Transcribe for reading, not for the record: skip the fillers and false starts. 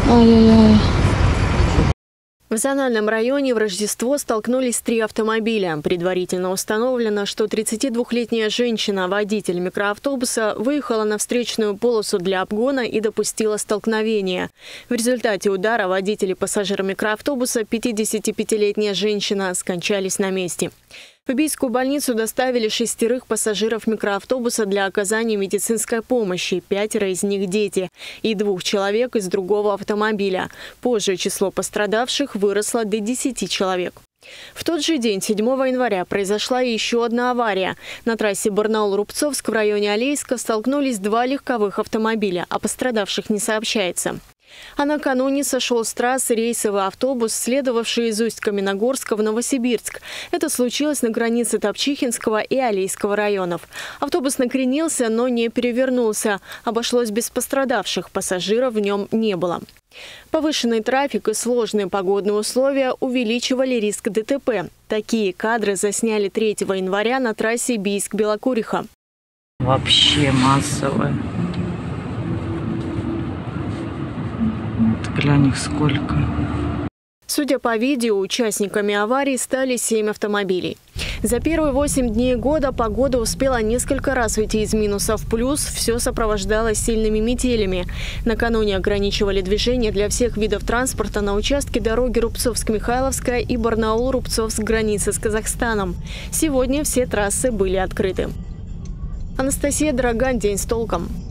Ай-яй-яй. В зональном районе в Рождество столкнулись 3 автомобиля. Предварительно установлено, что 32-летняя женщина, водитель микроавтобуса, выехала на встречную полосу для обгона и допустила столкновение. В результате удара водитель и пассажир микроавтобуса, 55-летняя женщина, скончались на месте. В Бийскую больницу доставили 6 пассажиров микроавтобуса для оказания медицинской помощи. 5 из них – дети, и 2 человек из другого автомобиля. Позже число пострадавших выросло до 10 человек. В тот же день, 7 января, произошла еще одна авария. На трассе Барнаул-Рубцовск в районе Алейска столкнулись 2 легковых автомобиля, о пострадавших не сообщается. А накануне сошел с трассы рейсовый автобус, следовавший из Усть-Каменогорска в Новосибирск. Это случилось на границе Топчихинского и Алейского районов. Автобус накренился, но не перевернулся. Обошлось без пострадавших, пассажиров в нем не было. Повышенный трафик и сложные погодные условия увеличивали риск ДТП. Такие кадры засняли 3 января на трассе Бийск-Белокуриха. Вообще массовое. Глянь их сколько. Судя по видео, участниками аварии стали 7 автомобилей. За первые 8 дней года погода успела несколько раз уйти из минуса в плюс, все сопровождалось сильными метелями. Накануне ограничивали движение для всех видов транспорта на участке дороги Рубцовск-Михайловская и Барнаул-Рубцовск, границы с Казахстаном. Сегодня все трассы были открыты. Анастасия Драган, день с толком.